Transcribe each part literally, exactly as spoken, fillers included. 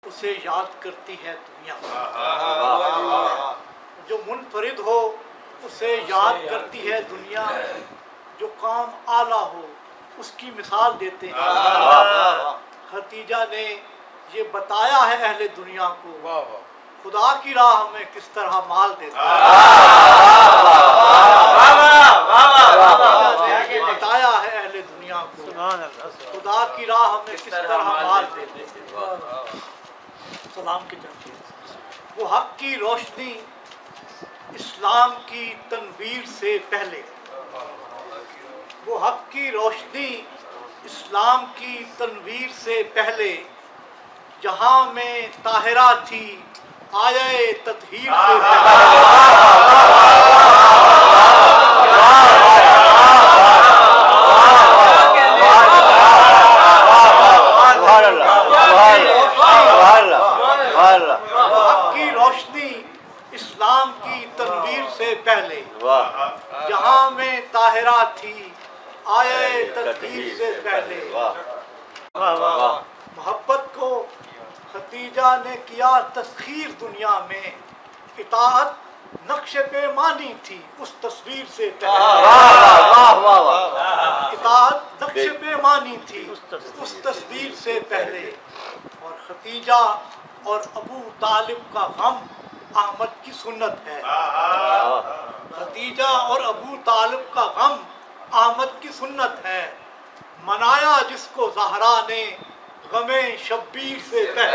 اسے یاد کرتی ہے دنیا، جو منفرد ہو اسے یاد کرتی ہے دنیا، جو کام اعلیٰ ہو اس کی مثال دیتے ہیں۔ ختیجہ نے یہ بتایا ہے اہل دنیا کو خدا کی راہ میں کس طرح مال دیتے ہیں۔ یہ بتایا ہے اہل دنیا کو خدا کی راہ میں کس طرح مال دیتے ہیں۔ سلام کے چاچے، وہ حق کی روشنی اسلام کی تنویر سے پہلے، وہ حق کی روشنی اسلام کی تنویر سے پہلے، جہاں میں طاہرہ تھی آیے تطہیر سے پہلے۔ حق کی روشنی اسلام کی تنویر سے پہلے، جہاں میں طاہرہ تھی آیے تطہیر سے پہلے۔ محبت کو ختیجہ نے کیا تسخیر دنیا میں، اطاعت نقش پیمانی تھی اس تصویر سے پہلے۔ اطاعت نقش پیمانی تھی اس تصویر سے پہلے، اور ختیجہ اور ابو طالب کا غم احمد کی سنت ہے۔ ختیجہ اور ابو طالب کا غم احمد کی سنت ہے، منایا جس کو زہرا نے غم شبیر سے پہلے۔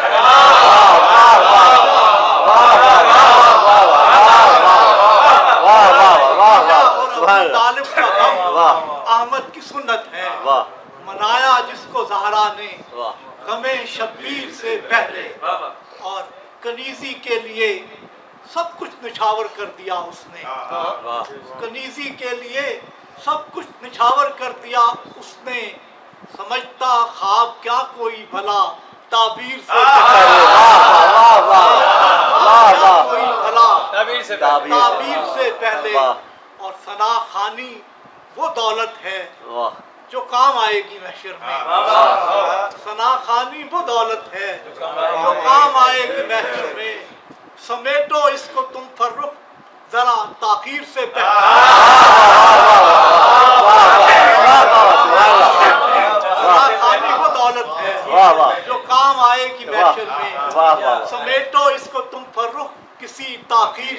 اور ابو طالب کا غم احمد کی سنت ہے، منایا جس کو زہرا نے غم شبیر سے پہلے۔ اور کنیزی کے لیے سب کچھ نچھاور کر دیا اس نے، کنیزی کے لیے سب کچھ نچھاور کر دیا اس نے، سمجھتا خواب کیا کوئی بھلا تعبیر سے پہلے، کوئی بھلا تعبیر سے پہلے۔ اور ثنا خوانی وہ دولت ہے جو کام آئے گی محشر میں، ثنا خوانی وہ دولت ہے جو کام آئے گی محشر میں، سمیٹو اس کو تم فرخ ذرا تاخیر سے پہلے۔ ثنا خوانی وہ دولت ہے جو کام آئے گی محشر میں، سمیٹو اس کو تم فرخ کسی تاخیر